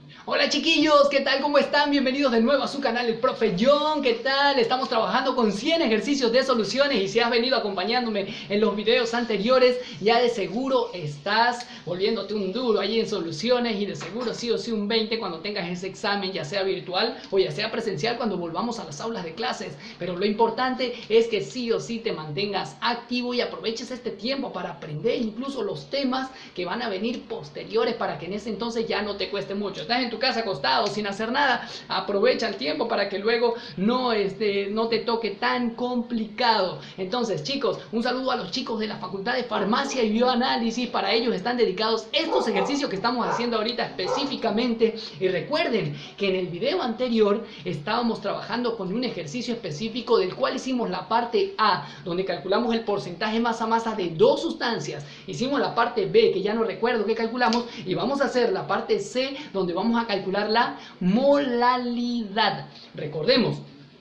Hola chiquillos, ¿qué tal? ¿Cómo están? Bienvenidos de nuevo a su canal, el Profe John. ¿Qué tal? Estamos trabajando con 100 ejercicios de soluciones y si has venido acompañándome en los videos anteriores, ya de seguro estás volviéndote un duro ahí en soluciones y de seguro sí o sí un 20 cuando tengas ese examen, ya sea virtual o ya sea presencial cuando volvamos a las aulas de clases. Pero lo importante es que sí o sí te mantengas activo y aproveches este tiempo para aprender incluso los temas que van a venir posteriores para que en ese entonces ya no te cueste mucho. Estás en tu casa acostado sin hacer nada, aprovecha el tiempo para que luego no te toque tan complicado. Entonces chicos, un saludo a los chicos de la Facultad de Farmacia y Bioanálisis. Para ellos están dedicados estos ejercicios que estamos haciendo ahorita específicamente. Y recuerden que en el video anterior estábamos trabajando con un ejercicio específico del cual hicimos la parte A, donde calculamos el porcentaje masa-masa de dos sustancias. Hicimos la parte B, que ya no recuerdo qué calculamos, y vamos a hacer la parte C, donde vamos a calcular la molalidad. Recordemos,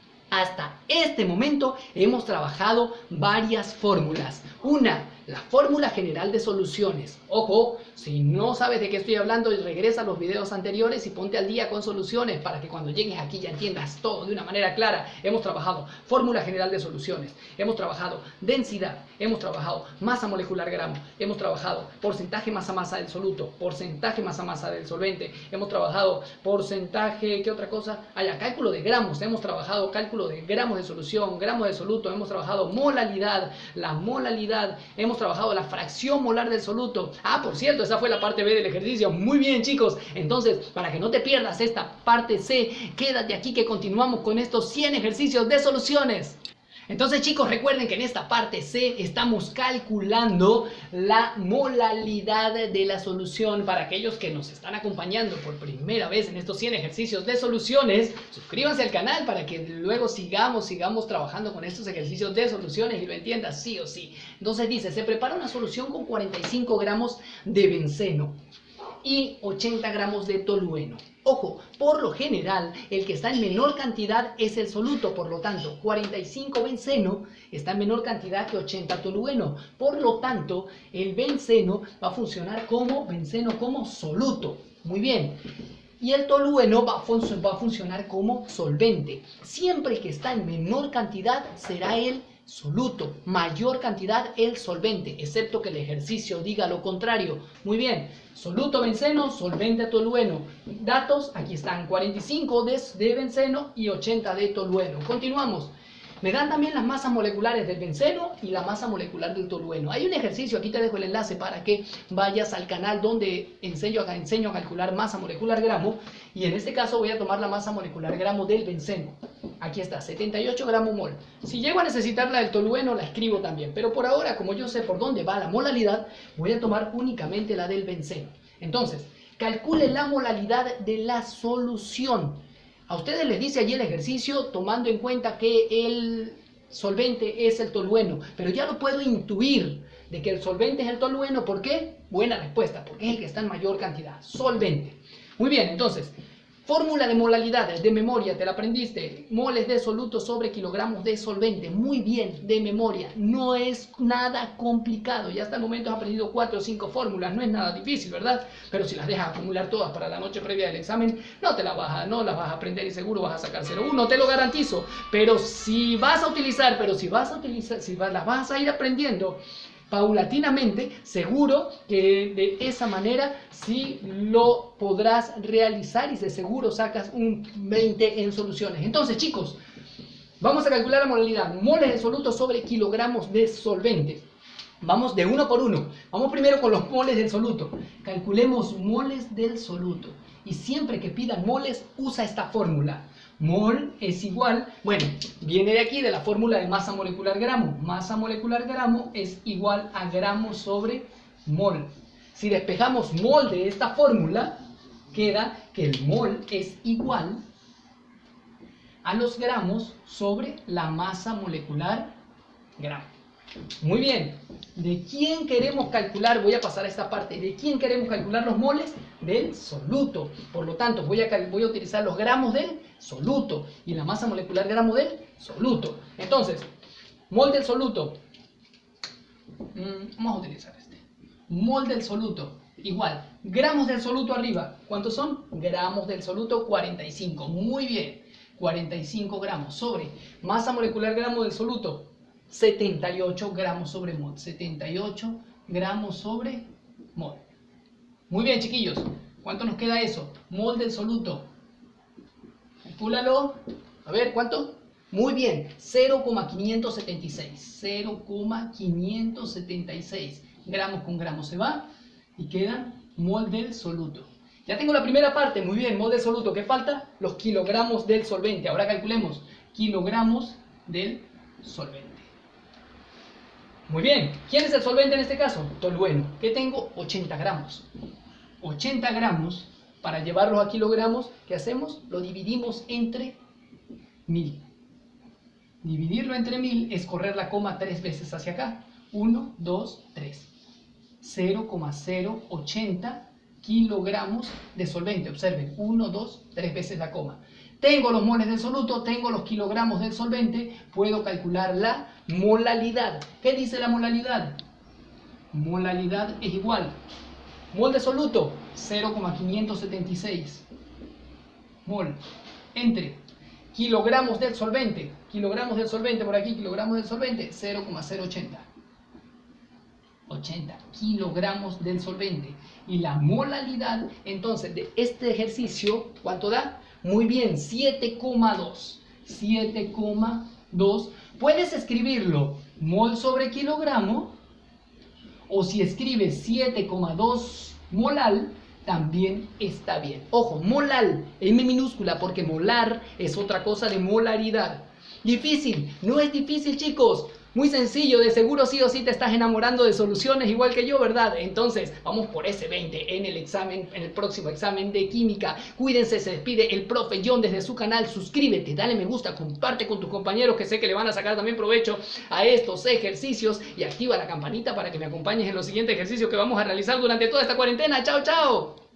hasta este momento hemos trabajado varias fórmulas. Una, la fórmula general de soluciones. Ojo, si no sabes de qué estoy hablando, regresa a los videos anteriores y ponte al día con soluciones para que cuando llegues aquí ya entiendas todo de una manera clara. Hemos trabajado fórmula general de soluciones, hemos trabajado densidad, hemos trabajado masa molecular gramo, hemos trabajado porcentaje masa-masa del soluto, porcentaje masa-masa del solvente, hemos trabajado porcentaje, ¿qué otra cosa? Cálculo de gramos, hemos trabajado cálculo de gramos de solución, gramos de soluto, hemos trabajado molalidad, la molalidad, hemos trabajado la fracción molar del soluto. Por cierto, esa fue la parte B del ejercicio. Muy bien chicos, entonces para que no te pierdas esta parte C, quédate aquí que continuamos con estos 100 ejercicios de soluciones. Entonces chicos, recuerden que en esta parte C estamos calculando la molalidad de la solución. Para aquellos que nos están acompañando por primera vez en estos 100 ejercicios de soluciones, suscríbanse al canal para que luego sigamos trabajando con estos ejercicios de soluciones y lo entiendas sí o sí. Entonces dice, se prepara una solución con 45 gramos de benceno y 80 gramos de tolueno. Ojo, por lo general, el que está en menor cantidad es el soluto, por lo tanto, 45 benceno está en menor cantidad que 80 tolueno. Por lo tanto, el benceno va a funcionar como benceno como soluto. Muy bien. Y el tolueno va a funcionar como solvente. Siempre que está en menor cantidad será el soluto, mayor cantidad el solvente, excepto que el ejercicio diga lo contrario. Muy bien, soluto benceno, solvente tolueno. Datos, aquí están, 45 de benceno y 80 de tolueno. Continuamos. Me dan también las masas moleculares del benceno y la masa molecular del tolueno. Hay un ejercicio, aquí te dejo el enlace para que vayas al canal donde enseño a calcular masa molecular gramo. Y en este caso voy a tomar la masa molecular gramo del benceno. Aquí está, 78 gramos mol. Si llego a necesitar la del tolueno, la escribo también. Pero por ahora, como yo sé por dónde va la molalidad, voy a tomar únicamente la del benceno. Entonces, calcule la molalidad de la solución. A ustedes les dice allí el ejercicio tomando en cuenta que el solvente es el tolueno, pero ya lo puedo intuir de que el solvente es el tolueno. ¿Por qué? Buena respuesta, porque es el que está en mayor cantidad, solvente. Muy bien, entonces, fórmula de molalidad, de memoria, te la aprendiste, moles de soluto sobre kilogramos de solvente, muy bien, de memoria, no es nada complicado, ya hasta el momento has aprendido 4 o 5 fórmulas, no es nada difícil, ¿verdad? Pero si las dejas acumular todas para la noche previa del examen, no las vas a aprender y seguro vas a sacar 0,1, te lo garantizo. Pero si las vas a ir aprendiendo paulatinamente, seguro que de esa manera sí lo podrás realizar y de seguro sacas un 20 en soluciones. Entonces chicos, vamos a calcular la molalidad, moles de soluto sobre kilogramos de solvente. Vamos de uno por uno. Vamos primero con los moles del soluto. Calculemos moles del soluto. Y siempre que pidan moles, usa esta fórmula. Mol es igual, bueno, viene de aquí de la fórmula de masa molecular gramo. Masa molecular gramo es igual a gramo sobre mol. Si despejamos mol de esta fórmula, queda que el mol es igual a los gramos sobre la masa molecular gramo. Muy bien, ¿de quién queremos calcular? Voy a pasar a esta parte. ¿De quién queremos calcular los moles? Del soluto. Por lo tanto, voy a utilizar los gramos del soluto y la masa molecular gramo del soluto. Entonces, mol del soluto. Vamos a utilizar este. Mol del soluto Igual, gramos del soluto arriba. ¿Cuántos son? Gramos del soluto, 45. Muy bien. 45 gramos sobre masa molecular gramo del soluto, 78 gramos sobre mol. 78 gramos sobre mol. Muy bien, chiquillos. ¿Cuánto nos queda eso? Mol del soluto. Calcúlalo. A ver, ¿cuánto? Muy bien, 0,576. 0,576. Gramos con gramos se va y queda mol del soluto. Ya tengo la primera parte, muy bien, mol del soluto. ¿Qué falta? Los kilogramos del solvente. Ahora calculemos kilogramos del solvente. Muy bien, ¿quién es el solvente en este caso? Tolueno. ¿Qué tengo? 80 gramos. 80 gramos, para llevarlos a kilogramos, ¿qué hacemos? Lo dividimos entre 1000. Dividirlo entre 1000 es correr la coma 3 veces hacia acá. 1, 2, 3. 0,080 kilogramos de solvente. Observen, 1, 2, 3 veces la coma. Tengo los moles del soluto, tengo los kilogramos del solvente, puedo calcular la molalidad. ¿Qué dice la molalidad? Molalidad es igual. Mol de soluto, 0,576 mol entre kilogramos del solvente por aquí, kilogramos del solvente, 0,080. 80 kilogramos del solvente. Y la molalidad, entonces, de este ejercicio, ¿cuánto da? Muy bien, 7,2. 7,2. Puedes escribirlo mol sobre kilogramo, o si escribes 7,2 molal, también está bien. Ojo, molal, M minúscula, porque molar es otra cosa de molaridad. Difícil, no es difícil, chicos. Muy sencillo, de seguro sí o sí te estás enamorando de soluciones igual que yo, ¿verdad? Entonces, vamos por ese 20 en el examen, en el próximo examen de química. Cuídense, se despide el profe John desde su canal. Suscríbete, dale me gusta, comparte con tus compañeros que sé que le van a sacar también provecho a estos ejercicios y activa la campanita para que me acompañes en los siguientes ejercicios que vamos a realizar durante toda esta cuarentena. ¡Chao, chao!